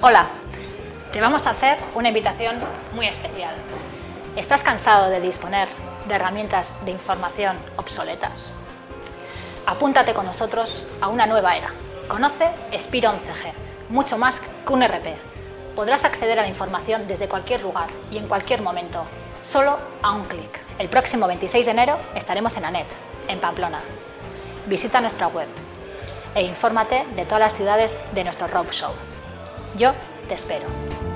Hola, te vamos a hacer una invitación muy especial. ¿Estás cansado de disponer de herramientas de información obsoletas? Apúntate con nosotros a una nueva era. Conoce SPYRO 11G, mucho más que un RP. Podrás acceder a la información desde cualquier lugar y en cualquier momento, solo a un clic. El próximo 26 de enero estaremos en ANET, en Pamplona. Visita nuestra web e infórmate de todas las ciudades de nuestro roadshow. Yo te espero.